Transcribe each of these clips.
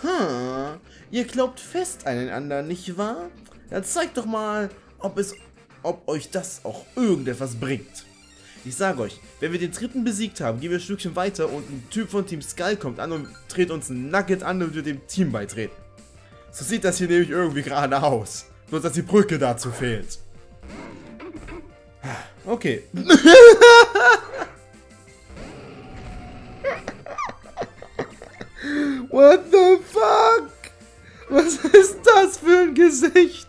Ihr glaubt fest aneinander, nicht wahr? Dann zeigt doch mal, ob euch das auch irgendetwas bringt. Ich sage euch, wenn wir den dritten besiegt haben, gehen wir ein Stückchen weiter und ein Typ von Team Skull kommt an und dreht uns ein Nugget an und wir dem Team beitreten. So sieht das hier nämlich irgendwie gerade aus. Bloß, dass die Brücke dazu fehlt. Okay. What the fuck? Was ist das für ein Gesicht?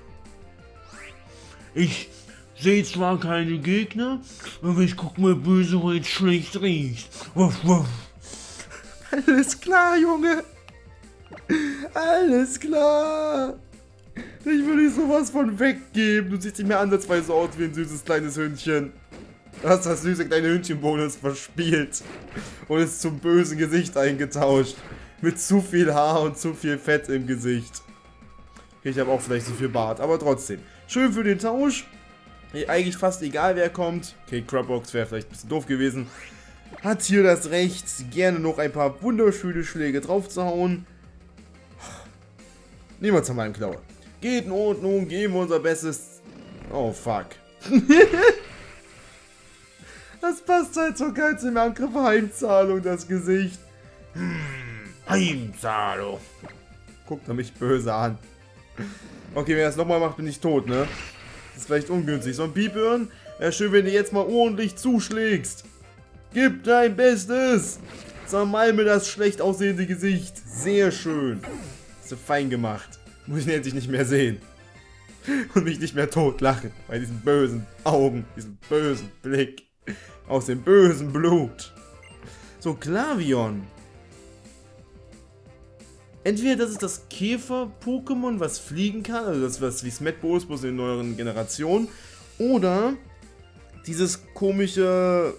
Ich sehe zwar keine Gegner, aber ich guck mal böse, weil es schlecht riecht. Wuff, wuff. Alles klar, Junge. Alles klar. Ich würde dich sowas von weggeben. Du siehst nicht mehr ansatzweise aus wie ein süßes kleines Hündchen. Du hast das süße kleine Hündchenbonus verspielt und ist zum bösen Gesicht eingetauscht. Mit zu viel Haar und zu viel Fett im Gesicht. Okay, ich habe auch vielleicht zu viel Bart, aber trotzdem. Schön für den Tausch. Eigentlich fast egal, wer kommt. Okay, Crabbox wäre vielleicht ein bisschen doof gewesen. Hat hier das Recht, gerne noch ein paar wunderschöne Schläge drauf zu hauen. Niemals an meinem Klaue. Geht in Ordnung, geben wir unser Bestes. Oh, fuck. Das passt halt so geil zum Angriff Heimzahlung, das Gesicht. Heimzahlung. Guckt er mich böse an. Okay, wenn er das nochmal macht, bin ich tot, ne? Das ist vielleicht ungünstig. So ein Piep hören? Wäre schön, wenn du jetzt mal ordentlich zuschlägst. Gib dein Bestes. Zermal mir das schlecht aussehende Gesicht. Sehr schön. Hast du fein gemacht. Muss ich endlich nicht mehr sehen. Und mich nicht mehr totlachen. Bei diesen bösen Augen, diesem bösen Blick. Aus dem bösen Blut. So, Glavion. Entweder das ist das Käfer-Pokémon, was fliegen kann, also das was wie Smetbo bloß in neueren Generationen, oder dieses komische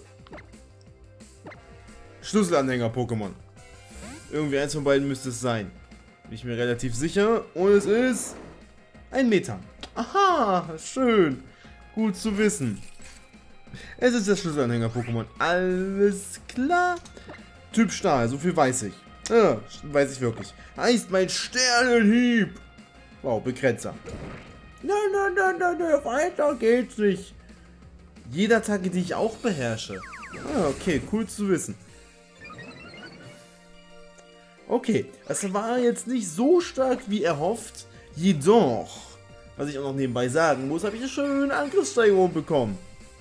Schlüsselanhänger-Pokémon. Irgendwie eins von beiden müsste es sein. Bin ich mir relativ sicher. Und es ist ein Metang. Aha, schön. Gut zu wissen. Es ist das Schlüsselanhänger-Pokémon. Alles klar. Typ Stahl, so viel weiß ich. Ja, weiß ich wirklich. Heißt mein Sternenhieb. Wow, Begrenzer. Nein, weiter geht's nicht. Jede Attacke, die ich auch beherrsche. Ah, okay, cool zu wissen. Okay, das war jetzt nicht so stark wie erhofft. Jedoch, was ich auch noch nebenbei sagen muss, habe ich eine schöne Angriffssteigerung bekommen.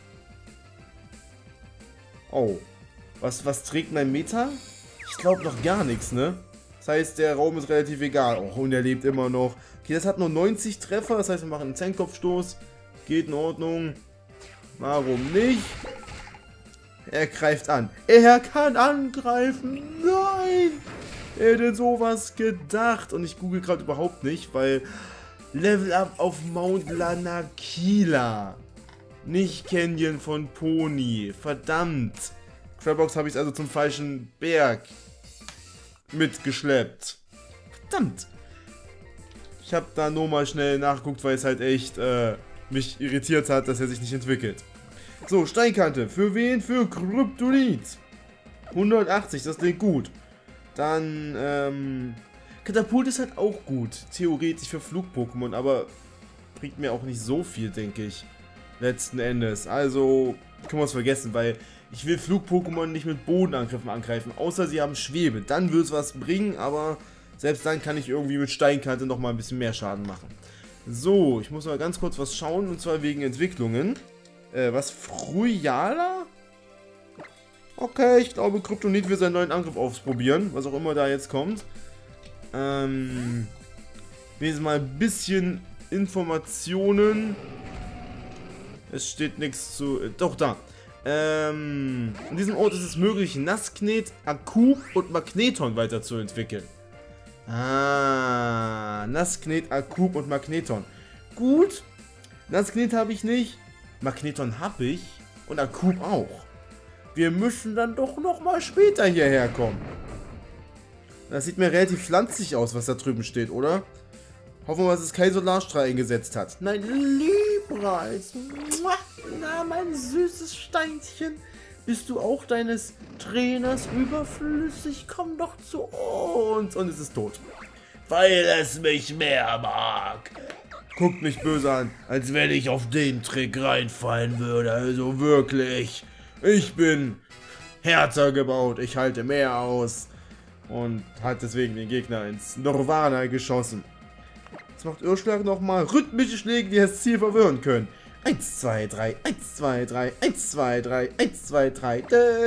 Oh, was trägt mein Meta? Ich glaube noch gar nichts, ne? Das heißt, der Raum ist relativ egal. Oh, und er lebt immer noch. Okay, das hat nur 90 Treffer, das heißt, wir machen einen Zehnkopfstoß. Geht in Ordnung. Warum nicht? Er greift an. Er kann angreifen. Nein! Er hätte sowas gedacht. Und ich google gerade überhaupt nicht, weil Level Up auf Mount Lanakila. Nicht Canyon von Pony. Verdammt. Crabbox habe ich also zum falschen Berg mitgeschleppt. Verdammt. Ich habe da nur mal schnell nachgeguckt, weil es halt echt mich irritiert hat, dass er sich nicht entwickelt. So, Steinkante. Für wen? Für Kryptonit. 180, das klingt gut. Dann, Katapult ist halt auch gut. Theoretisch für Flug-Pokémon, aber bringt mir auch nicht so viel, denke ich. Letzten Endes. Also, können wir es vergessen, weil ich will Flug-Pokémon nicht mit Bodenangriffen angreifen, außer sie haben Schwebe. Dann wird es was bringen, aber selbst dann kann ich irgendwie mit Steinkante noch mal ein bisschen mehr Schaden machen. So, ich muss mal ganz kurz was schauen, und zwar wegen Entwicklungen. Was? Frujala? Okay, ich glaube, Kryptonit will seinen neuen Angriff ausprobieren, was auch immer da jetzt kommt. Lesen mal ein bisschen Informationen. Es steht nichts zu... doch, da. In diesem Ort ist es möglich, Nasknet, Akku und Magneton weiterzuentwickeln. Ah, Nasknet, Akku und Magneton. Gut. Nasknet habe ich nicht. Magneton habe ich. Und Akku auch. Wir müssen dann doch nochmal später hierher kommen. Das sieht mir relativ pflanzlich aus, was da drüben steht, oder? Hoffen wir mal, dass es kein Solarstrahl eingesetzt hat. Nein, Libra. Na, mein süßes Steinchen. Bist du auch deines Trainers überflüssig? Komm doch zu uns. Und es ist tot. Weil es mich mehr mag. Guckt mich böse an, als wenn ich auf den Trick reinfallen würde. Also wirklich. Ich bin härter gebaut. Ich halte mehr aus. Und hat deswegen den Gegner ins Nirvana geschossen. Jetzt macht Irrschlag nochmal rhythmische Schläge, die das Ziel verwirren können. 1, 2, 3, 1, 2, 3, 1, 2, 3, 1, 2, 3.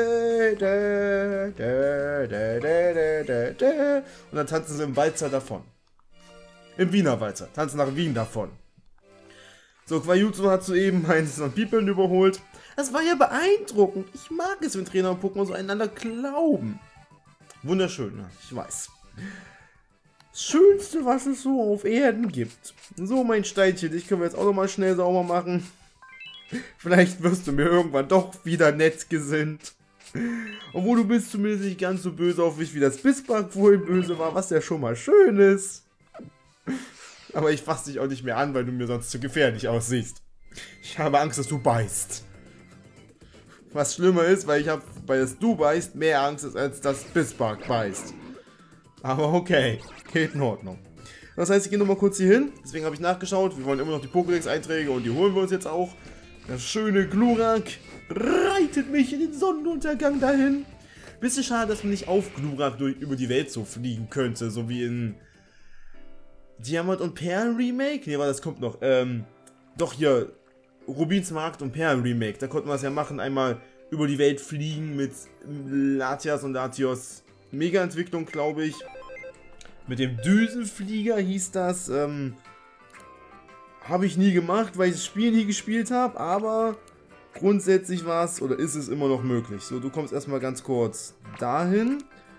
Und dann tanzen sie im Walzer davon. Im Wiener Walzer. Tanzen nach Wien davon. So, Quajutsu hat soeben einen Piepeln überholt. Das war ja beeindruckend. Ich mag es, wenn Trainer und Pokémon so einander glauben. Wunderschön, ja, ich weiß. Das Schönste, was es so auf Erden gibt. So, mein Steinchen, dich können wir jetzt auch nochmal schnell sauber machen. Vielleicht wirst du mir irgendwann doch wieder nett gesinnt. Obwohl du bist zumindest nicht ganz so böse auf mich, wie das Bismarck vorhin böse war, was ja schon mal schön ist. Aber ich fasse dich auch nicht mehr an, weil du mir sonst zu gefährlich aussiehst. Ich habe Angst, dass du beißt. Was schlimmer ist, weil das du beißt mehr Angst ist, als das Bismarck beißt. Aber okay, geht in Ordnung. Das heißt, ich gehe nochmal kurz hier hin. Deswegen habe ich nachgeschaut. Wir wollen immer noch die Pokédex-Einträge und die holen wir uns jetzt auch. Das schöne Glurak reitet mich in den Sonnenuntergang dahin. Bisschen schade, dass man nicht auf Glurak über die Welt so fliegen könnte. So wie in Diamant und Perlen Remake. Nee, das kommt noch. Doch hier, Rubins Markt und Perlen Remake. Da konnten wir es ja machen. Einmal über die Welt fliegen mit Latias und Latios Mega-Entwicklung, glaube ich. Mit dem Düsenflieger hieß das. Habe ich nie gemacht, weil ich das Spiel nie gespielt habe. Aber grundsätzlich war es oder ist es immer noch möglich. So, du kommst erstmal ganz kurz dahin.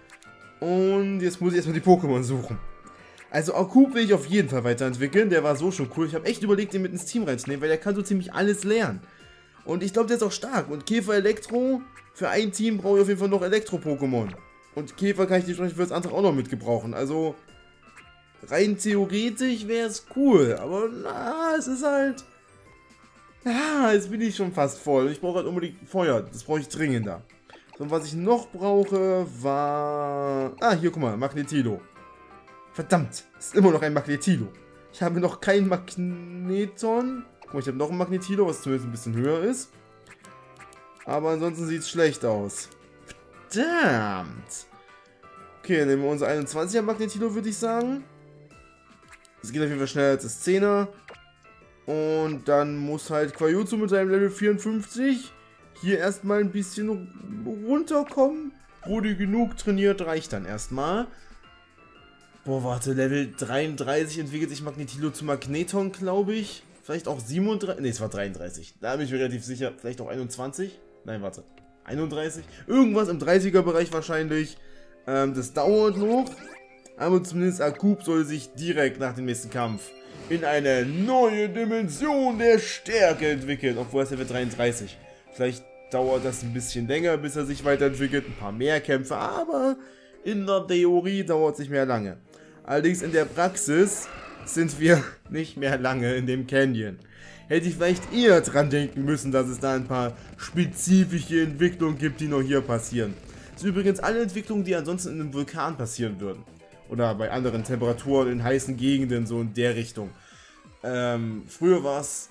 Und jetzt muss ich erstmal die Pokémon suchen. Also Akub will ich auf jeden Fall weiterentwickeln. Der war so schon cool. Ich habe echt überlegt, den mit ins Team reinzunehmen, weil der kann so ziemlich alles lernen. Und ich glaube, der ist auch stark. Und Käfer Elektro, für ein Team brauche ich auf jeden Fall noch Elektro-Pokémon. Und Käfer kann ich nicht für das andere auch noch mitgebrauchen. Also, rein theoretisch wäre es cool. Aber, na, es ist halt... Ja, jetzt bin ich schon fast voll. Ich brauche halt unbedingt Feuer. Das brauche ich dringender. So, und was ich noch brauche, war... Ah, hier, guck mal, Magnetilo. Verdammt, es ist immer noch ein Magnetilo. Ich habe noch kein Magneton. Guck mal, ich habe noch ein Magnetilo, was zumindest ein bisschen höher ist. Aber ansonsten sieht es schlecht aus. Verdammt. Okay, dann nehmen wir unser 21er Magnetilo, würde ich sagen. Das geht auf jeden Fall schneller als das 10er. Und dann muss halt Quajutsu mit seinem Level 54 hier erstmal ein bisschen runterkommen. Wurde genug trainiert, reicht dann erstmal. Boah, warte, Level 33 entwickelt sich Magnetilo zu Magneton, glaube ich. Vielleicht auch 37. Ne, es war 33. Da bin ich mir relativ sicher. Vielleicht auch 21. Nein, warte. 31. Irgendwas im 30er-Bereich wahrscheinlich. Das dauert noch. Aber zumindest Akub soll sich direkt nach dem nächsten Kampf in eine neue Dimension der Stärke entwickeln. Obwohl es Level 33. Vielleicht dauert das ein bisschen länger, bis er sich weiterentwickelt. Ein paar mehr Kämpfe. Aber in der Theorie dauert es nicht mehr lange. Allerdings in der Praxis sind wir nicht mehr lange in dem Canyon. Hätte ich vielleicht eher dran denken müssen, dass es da ein paar spezifische Entwicklungen gibt, die noch hier passieren. Das sind übrigens alle Entwicklungen, die ansonsten in einem Vulkan passieren würden. Oder bei anderen Temperaturen in heißen Gegenden, so in der Richtung. Früher war es...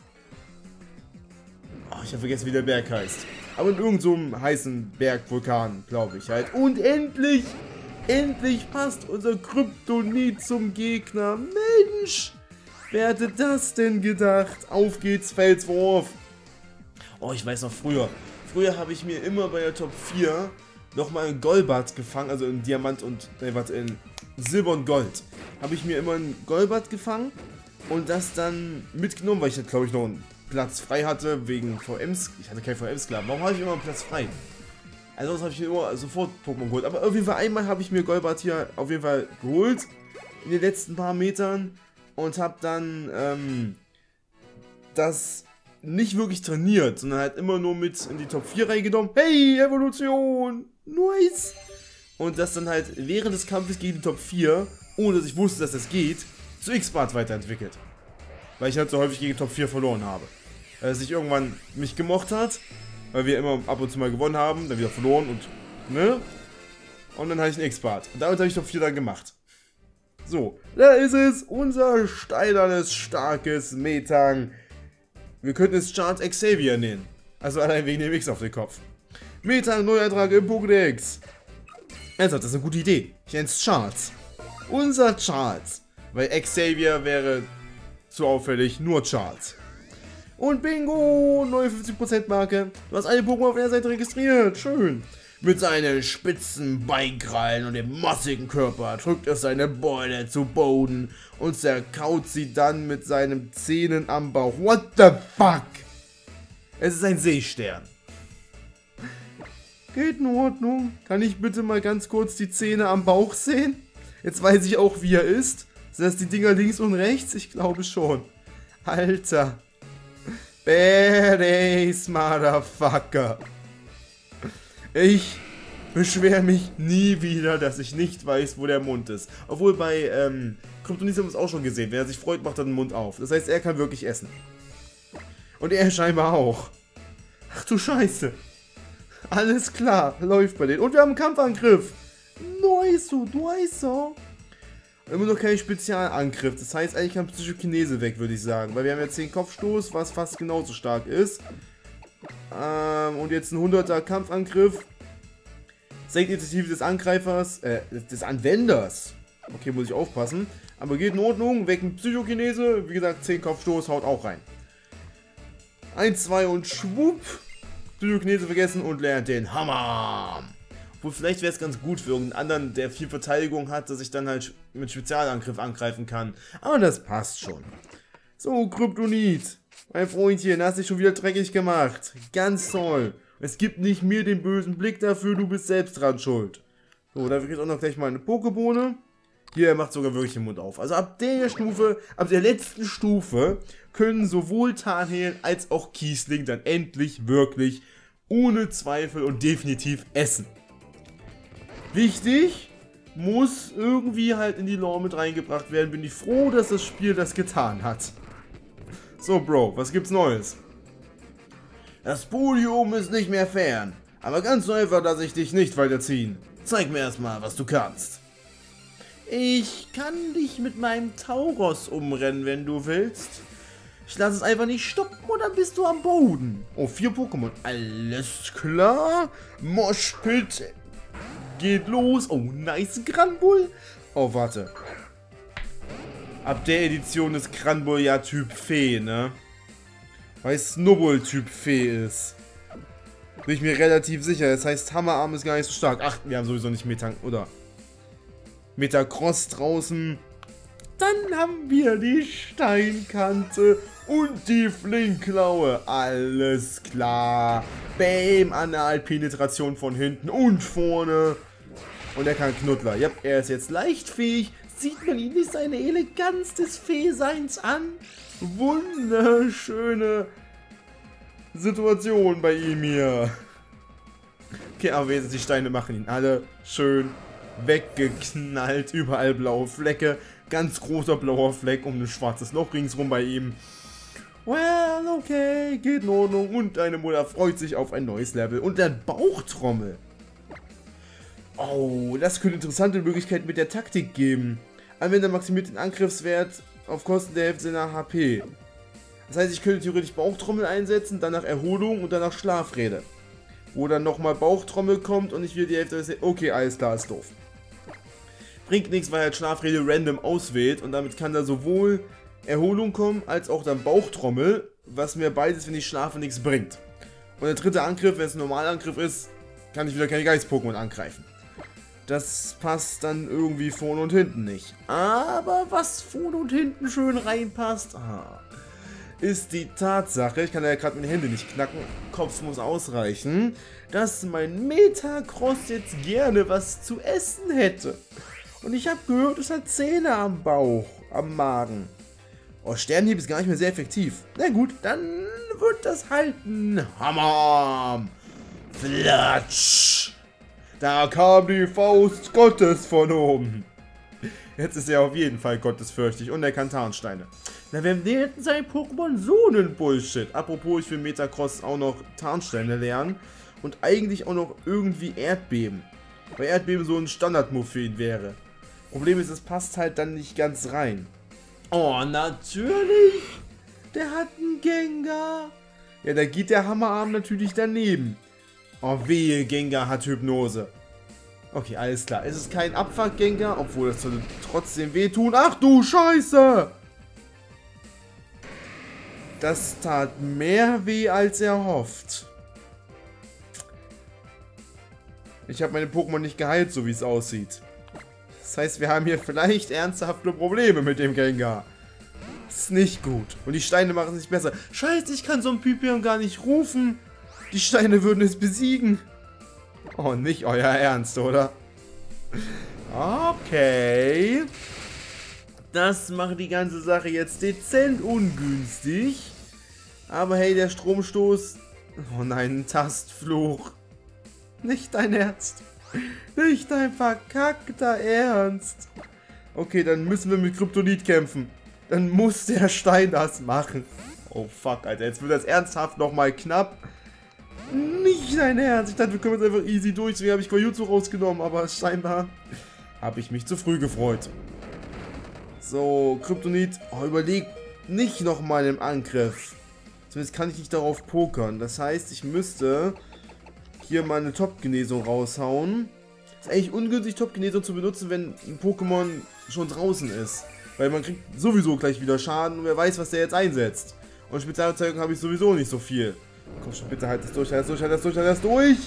Oh, ich habe vergessen, wie der Berg heißt. Aber in irgendeinem so heißen Bergvulkan, glaube ich halt. Und endlich passt unser Kryptonit zum Gegner. Mensch! Wer hätte das denn gedacht? Auf geht's, Felswurf. Oh, ich weiß noch früher. Früher habe ich mir immer bei der Top 4 nochmal einen Golbat gefangen. Also in Diamant und... in Silber und Gold. Habe ich mir immer einen Golbat gefangen. Und das dann mitgenommen, weil ich, glaube ich, noch einen Platz frei hatte. Wegen VMs. Ich hatte keinen VMs gehabt. Warum habe ich immer einen Platz frei? Also sonst habe ich mir immer sofort Pokémon geholt. Aber auf jeden Fall einmal habe ich mir Golbat hier auf jeden Fall geholt. In den letzten paar Metern. Und habe dann das nicht wirklich trainiert, sondern halt immer nur mit in die Top 4 reingenommen. Hey, Evolution! Nice! Und das dann halt während des Kampfes gegen die Top 4, ohne dass ich wusste, dass das geht, zu X-Bart weiterentwickelt. Weil ich halt so häufig gegen Top 4 verloren habe. Weil er sich irgendwann mich gemocht hat. weil wir immer ab und zu mal gewonnen haben, dann wieder verloren und, ne? Und dann hatte ich einen X-Bart. Und damit habe ich Top 4 dann gemacht. So, da ist es, unser steinernes, starkes Metang. Wir könnten es Charles Xavier nennen. Also allein wegen dem X auf den Kopf. Metang, Neueintrag im Pokédex. Ernsthaft, das ist eine gute Idee. Ich nenne es Charles. Unser Charles. Weil Xavier wäre zu auffällig, nur Charles. Und bingo, neue 50% Marke. Du hast alle Pokémon auf der Seite registriert. Schön. Mit seinen spitzen Beinkrallen und dem massigen Körper drückt er seine Beute zu Boden und zerkaut sie dann mit seinen Zähnen am Bauch. What the fuck? Es ist ein Seestern. Geht in Ordnung. Kann ich bitte mal ganz kurz die Zähne am Bauch sehen? Jetzt weiß ich auch, wie er ist. Sind das die Dinger links und rechts? Ich glaube schon. Alter. Badass Motherfucker. Ich beschwere mich nie wieder, dass ich nicht weiß, wo der Mund ist. Obwohl bei Kryptonit haben wir es auch schon gesehen. Wenn er sich freut, macht er den Mund auf. Das heißt, er kann wirklich essen. Und er scheinbar auch. Ach du Scheiße. Alles klar, läuft bei denen. Und wir haben einen Kampfangriff. Nice, nice. Immer noch kein Spezialangriff. Das heißt, eigentlich kann Psychokinese weg, würde ich sagen. Weil wir haben jetzt den Kopfstoß, was fast genauso stark ist. Und jetzt ein 100er Kampfangriff. Senkt die Initiative des Angreifers, des Anwenders. Okay, muss ich aufpassen. Aber geht in Ordnung, weg mit Psychokinese. Wie gesagt, 10 Kopfstoß, haut auch rein. 1, 2 und schwupp. Psychokinese vergessen und lernt den Hammer. Obwohl, vielleicht wäre es ganz gut für irgendeinen anderen, der viel Verteidigung hat, dass ich dann halt mit Spezialangriff angreifen kann. Aber das passt schon. So, Kryptonit. Mein Freundchen, hast dich schon wieder dreckig gemacht. Ganz toll. Es gibt nicht mir den bösen Blick dafür, du bist selbst dran schuld. So, dafür kriegt auch noch gleich mal eine Pokebohne. Hier, er macht sogar wirklich den Mund auf. Also ab der Stufe, ab der letzten Stufe, können sowohl Tarnhel als auch Kiesling dann endlich wirklich ohne Zweifel und definitiv essen. Wichtig, muss irgendwie halt in die Lore mit reingebracht werden. Bin ich froh, dass das Spiel das getan hat. So, Bro, was gibt's Neues? Das Podium ist nicht mehr fern, aber ganz so einfach lasse ich dich nicht weiterziehen. Zeig mir erstmal, was du kannst. Ich kann dich mit meinem Tauros umrennen, wenn du willst. Ich lasse es einfach nicht stoppen und dann bist du am Boden. Oh, 4 Pokémon. Alles klar. Moshpit geht los. Oh, nice Granbull. Oh, warte. Ab der Edition ist Granbull ja Typ Fee, ne? Weil Snowball Typ Fee ist. Bin ich mir relativ sicher. Das heißt, Hammerarm ist gar nicht so stark. Ach, wir haben sowieso nicht Metang, oder? Metacross draußen. Dann haben wir die Steinkante und die Flinkklaue. Alles klar. Bam, Analpenetration von hinten und vorne. Und er kann Knuddler. Ja, er ist jetzt leicht fähig. Sieht man ihm nicht seine Eleganz des Fee-Seins an? Wunderschöne Situation bei ihm hier. Okay, aber die Steine machen ihn alle schön weggeknallt. Überall blaue Flecke. Ganz großer blauer Fleck um ein schwarzes Loch ringsrum bei ihm. Well, okay, geht in Ordnung. Und deine Mutter freut sich auf ein neues Level. Und dann Bauchtrommel. Oh, das könnte interessante Möglichkeiten mit der Taktik geben. Anwender maximiert den Angriffswert auf Kosten der Hälfte seiner HP. Das heißt, ich könnte theoretisch Bauchtrommel einsetzen, danach Erholung und danach Schlafrede. Wo dann nochmal Bauchtrommel kommt und ich wieder die Hälfte... Okay, alles klar, ist doof. Bringt nichts, weil er Schlafrede random auswählt und damit kann da sowohl Erholung kommen, als auch dann Bauchtrommel, was mir beides, wenn ich schlafe, nichts bringt. Und der dritte Angriff, wenn es ein Normalangriff ist, kann ich wieder keine Geist-Pokémon angreifen. Das passt dann irgendwie vorne und hinten nicht. Aber was vorne und hinten schön reinpasst, ist die Tatsache, ich kann ja gerade meine Hände nicht knacken, Kopf muss ausreichen, dass mein Metacross jetzt gerne was zu essen hätte. Und ich habe gehört, es hat Zähne am Bauch, am Magen. Oh, Sternhieb ist gar nicht mehr sehr effektiv. Na gut, dann wird das halt ein Hammer. Flatsch. Da kam die Faust Gottes von oben. Jetzt ist er auf jeden Fall gottesfürchtig und er kann Tarnsteine. Na, wir hätten sein Pokémon so einen Bullshit. Apropos, ich will Metacross auch noch Tarnsteine lernen und eigentlich auch noch irgendwie Erdbeben. Weil Erdbeben so ein Standard-Move für ihn wäre. Problem ist, es passt halt dann nicht ganz rein. Oh, natürlich! Der hat einen Gengar. Ja, da geht der Hammerarm natürlich daneben. Oh, wehe, Gengar hat Hypnose. Okay, alles klar. Es ist kein Abfuck-Gengar, obwohl das sollte trotzdem wehtun. Ach du Scheiße! Das tat mehr weh, als erhofft. Ich habe meine Pokémon nicht geheilt, so wie es aussieht. Das heißt, wir haben hier vielleicht ernsthafte Probleme mit dem Gengar. Das ist nicht gut. Und die Steine machen es nicht besser. Scheiße, ich kann so ein Pipion gar nicht rufen. Die Steine würden es besiegen. Oh, nicht euer Ernst, oder? Okay. Das macht die ganze Sache jetzt dezent ungünstig. Aber hey, der Stromstoß... Oh nein, ein Tastfluch. Nicht dein Ernst. Nicht dein verkackter Ernst. Okay, dann müssen wir mit Kryptonit kämpfen. Dann muss der Stein das machen. Oh fuck, Alter. Jetzt wird das ernsthaft nochmal knapp. Nicht dein Ernst. Ich dachte, wir können jetzt einfach easy durch. Deswegen habe ich Quajutsu rausgenommen. Aber scheinbar habe ich mich zu früh gefreut. So, Kryptonit. Oh, überleg nicht nochmal im Angriff. Zumindest kann ich nicht darauf pokern. Das heißt, ich müsste hier mal eine Top-Genesung raushauen. Ist eigentlich ungünstig, Top-Genesung zu benutzen, wenn ein Pokémon schon draußen ist. Weil man kriegt sowieso gleich wieder Schaden und wer weiß, was der jetzt einsetzt. Und Spezialzeugung habe ich sowieso nicht so viel. Komm schon, bitte halt das durch, halt das durch, halt das durch, halt das durch.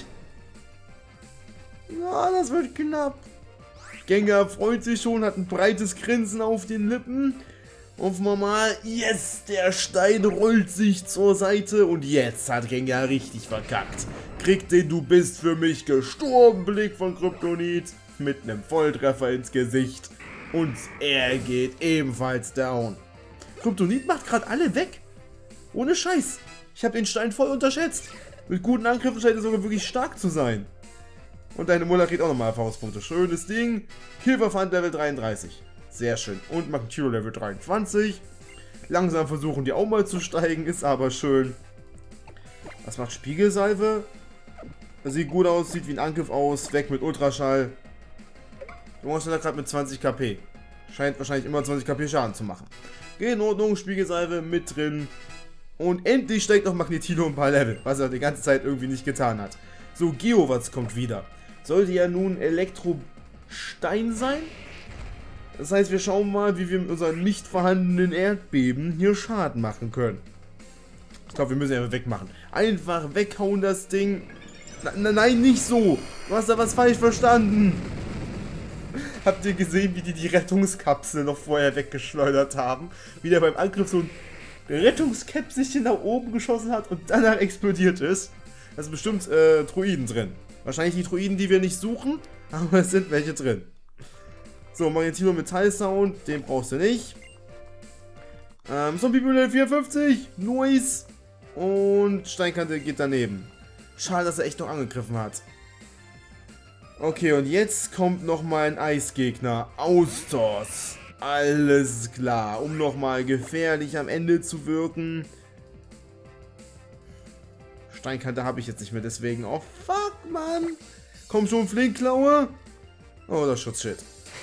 Ja, das wird knapp. Gengar freut sich schon, hat ein breites Grinsen auf den Lippen. Hoffen wir mal, yes, der Stein rollt sich zur Seite und jetzt hat Gengar richtig verkackt. Kriegt den Du bist für mich gestorben Blick von Kryptonit mit einem Volltreffer ins Gesicht und er geht ebenfalls down. Kryptonit macht gerade alle weg. Ohne Scheiß. Ich habe den Stein voll unterschätzt. Mit guten Angriffen scheint er sogar wirklich stark zu sein. Und deine Muller kriegt auch nochmal Erfahrungspunkte. Schönes Ding. Kilverfand Level 33. Sehr schön. Und Magneto Level 23. Langsam versuchen die auch mal zu steigen, ist aber schön. Was macht Spiegelsalve? Das sieht gut aus, sieht wie ein Angriff aus. Weg mit Ultraschall. Junge stand gerade mit 20 KP. Scheint wahrscheinlich immer 20 KP Schaden zu machen. Geht in Ordnung, Spiegelsalve mit drin. Und endlich steigt noch Magnetilo ein paar Level, was er die ganze Zeit irgendwie nicht getan hat. So, Geowatz kommt wieder. Sollte ja nun Elektrostein sein. Das heißt, wir schauen mal, wie wir mit unseren nicht vorhandenen Erdbeben hier Schaden machen können. Ich glaube, wir müssen einfach wegmachen. Einfach weghauen das Ding. Nein, nicht so. Du hast da was falsch verstanden. Habt ihr gesehen, wie die Rettungskapsel noch vorher weggeschleudert haben? Wie der beim Angriff so ein Rettungskäpselchen nach oben geschossen hat und danach explodiert ist. Da sind bestimmt Druiden drin. Wahrscheinlich die Druiden, die wir nicht suchen, aber es sind welche drin. So, Magnetilo Metall-Sound, den brauchst du nicht. Zombie Level 54, Noise und Steinkante geht daneben. Schade, dass er echt noch angegriffen hat. Okay, und jetzt kommt nochmal ein Eisgegner. Austos. Alles klar, um nochmal gefährlich am Ende zu wirken. Steinkante habe ich jetzt nicht mehr, deswegen. Oh, fuck, Mann. Komm schon, Flinkklaue. Oh, das Schutzschild.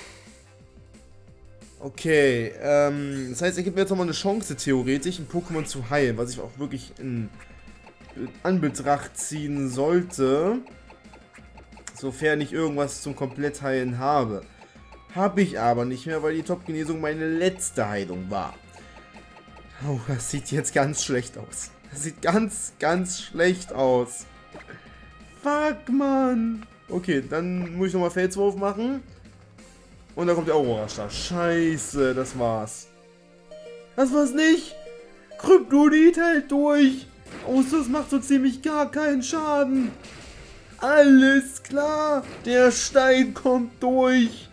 Okay, das heißt, er gibt mir jetzt nochmal eine Chance, theoretisch, ein Pokémon zu heilen, was ich auch wirklich in Anbetracht ziehen sollte. Sofern ich irgendwas zum Komplettheilen habe. Habe ich aber nicht mehr, weil die Top-Genesung meine letzte Heilung war. Oh, das sieht jetzt ganz schlecht aus. Das sieht ganz, ganz schlecht aus. Fuck, Mann. Okay, dann muss ich nochmal Felswurf machen. Und dann kommt der Aurora-Star. Scheiße, das war's. Das war's nicht. Kryptonit hält durch. Außer es macht so ziemlich gar keinen Schaden. Alles klar. Der Stein kommt durch.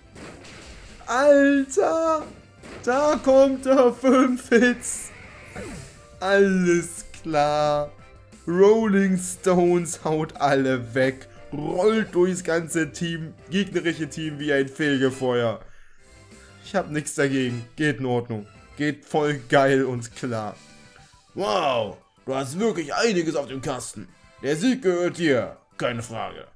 Alter. Da kommt er. 5 Hits. Alles klar. Rolling Stones haut alle weg. Rollt durchs ganze Team, gegnerische Team wie ein Fegefeuer. Ich hab nichts dagegen. Geht in Ordnung. Geht voll geil und klar. Wow, du hast wirklich einiges auf dem Kasten. Der Sieg gehört dir. Keine Frage.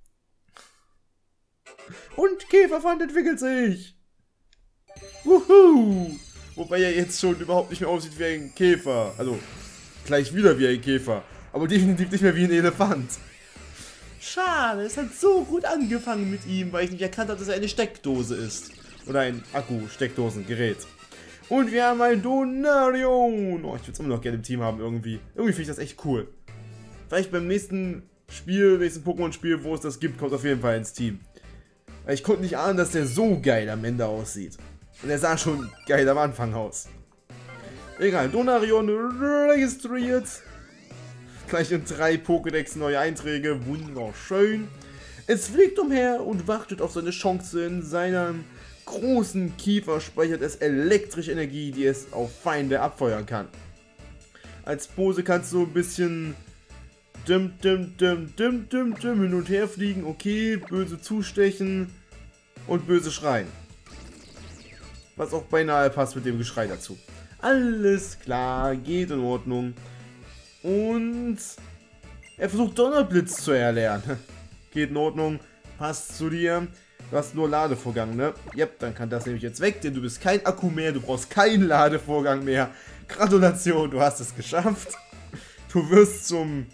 Und Käferpfand entwickelt sich. Wuhu. Wobei er jetzt schon überhaupt nicht mehr aussieht wie ein Käfer. Also, gleich wieder wie ein Käfer. Aber definitiv nicht mehr wie ein Elefant. Schade, es hat so gut angefangen mit ihm, weil ich nicht erkannt habe, dass er eine Steckdose ist. Oder ein Akku-Steckdosengerät. Und wir haben ein Donarion. Oh, ich würde es immer noch gerne im Team haben irgendwie. Irgendwie finde ich das echt cool. Vielleicht beim nächsten Spiel, nächsten Pokémon-Spiel, wo es das gibt, kommt auf jeden Fall ins Team. Weil ich konnte nicht ahnen, dass der so geil am Ende aussieht. Und er sah schon geil am Anfang aus. Egal, Donarion registriert. Gleich in 3 Pokédex neue Einträge, wunderschön. Es fliegt umher und wartet auf seine Chance. In seinem großen Kiefer speichert es elektrische Energie, die es auf Feinde abfeuern kann. Als Pose kannst du ein bisschen hin und her fliegen, okay, böse zustechen und böse schreien. Was auch beinahe passt mit dem Geschrei dazu. Alles klar, geht in Ordnung. Und er versucht Donnerblitz zu erlernen. Geht in Ordnung, passt zu dir. Du hast nur Ladevorgang, ne? Yep, dann kann das nämlich jetzt weg, denn du bist kein Akku mehr, du brauchst keinen Ladevorgang mehr. Gratulation, du hast es geschafft. Du wirst zum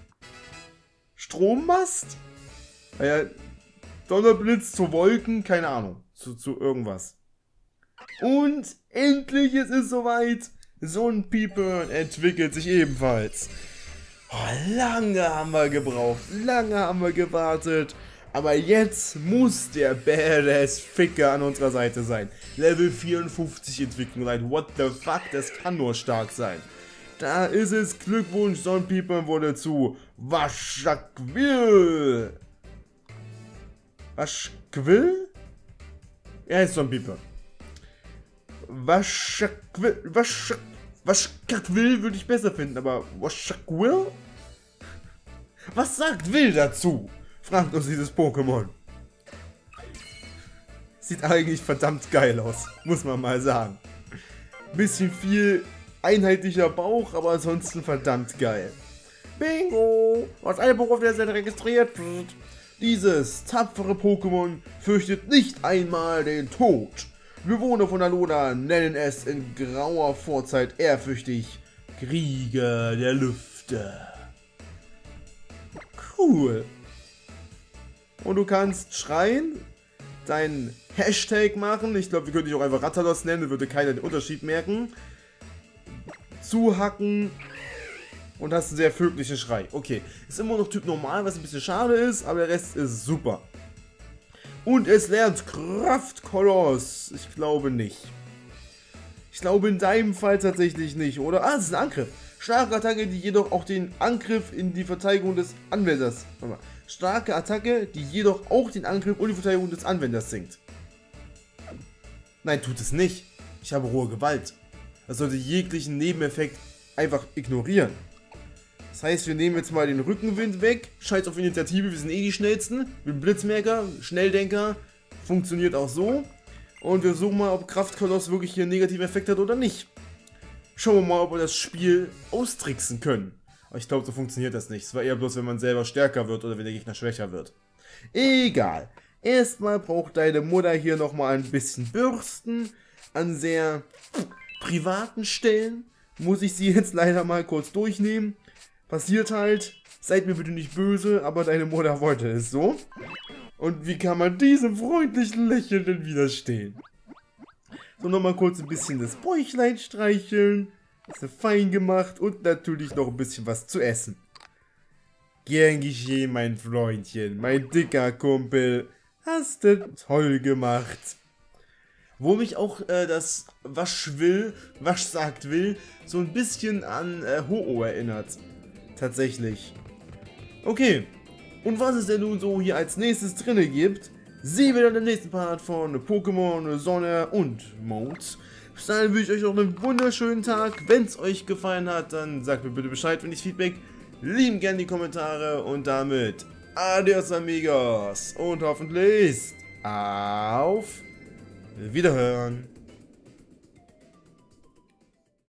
Strommast? Naja, Donnerblitz zu Wolken, keine Ahnung. Zu irgendwas. Und endlich ist es soweit. So ein Pieper entwickelt sich ebenfalls. Oh, lange haben wir gebraucht, lange haben wir gewartet. Aber jetzt muss der Badass Ficker an unserer Seite sein. Level 54 Entwicklung, like, what the fuck, das kann nur stark sein. Da ist es, Glückwunsch, Sonnenpieper wurde zu Waschakwill. Waschquill? Er heißt Sonnenpieper. Waschakwill würde ich besser finden, aber Waschakwill? Was sagt Will dazu? Fragt uns dieses Pokémon. Sieht eigentlich verdammt geil aus, muss man mal sagen. Bisschen viel einheitlicher Bauch, aber ansonsten verdammt geil. Bingo! Aus einem Buch auf der Seite registriert. Dieses tapfere Pokémon fürchtet nicht einmal den Tod. Bewohner von Alola nennen es in grauer Vorzeit ehrfürchtig Krieger der Lüfte. Cool. Und du kannst schreien, deinen Hashtag machen. Ich glaube, wir könnten dich auch einfach Rattalos nennen, würde keiner den Unterschied merken. Zuhacken und hast einen sehr vöglichen Schrei. Okay, ist immer noch Typ normal, was ein bisschen schade ist, aber der Rest ist super. Und es lernt Kraftkoloss. Ich glaube nicht. Ich glaube in deinem Fall tatsächlich nicht, oder? Ah, es ist ein Angriff. Starke Attacke, die jedoch auch den Angriff in die Verteidigung des Anwenders. Warte mal. Starke Attacke, die jedoch auch den Angriff und die Verteidigung des Anwenders sinkt. Nein, tut es nicht. Ich habe rohe Gewalt. Das sollte jeglichen Nebeneffekt einfach ignorieren. Das heißt, wir nehmen jetzt mal den Rückenwind weg. Scheiß auf Initiative, wir sind eh die Schnellsten. Mit dem Blitzmerker, Schnelldenker, funktioniert auch so. Und wir suchen mal, ob Kraftkoloss wirklich hier einen negativen Effekt hat oder nicht. Schauen wir mal, ob wir das Spiel austricksen können. Aber ich glaube, so funktioniert das nicht. Es war eher bloß, wenn man selber stärker wird oder wenn der Gegner schwächer wird. Egal. Erstmal braucht deine Mutter hier nochmal ein bisschen Bürsten. An sehr privaten Stellen muss ich sie jetzt leider mal kurz durchnehmen. Passiert halt. Seid mir bitte nicht böse, aber deine Mutter wollte es so. Und wie kann man diesem freundlichen Lächeln denn widerstehen? So, nochmal kurz ein bisschen das Bäuchlein streicheln. Ist fein gemacht und natürlich noch ein bisschen was zu essen. Gern geschehen, mein Freundchen, mein dicker Kumpel. Hast du toll gemacht. Wo mich auch das Waschsagtwill, so ein bisschen an Ho-Oh erinnert. Tatsächlich. Okay. Und was es denn nun so hier als nächstes drinne gibt, sehen wir dann im nächsten Part von Pokémon Sonne und Mond. Bis dahin wünsche ich euch noch einen wunderschönen Tag. Wenn es euch gefallen hat, dann sagt mir bitte Bescheid, wenn ich Feedback. Lieben gerne die Kommentare und damit adios amigos und hoffentlich auf Wiederhören.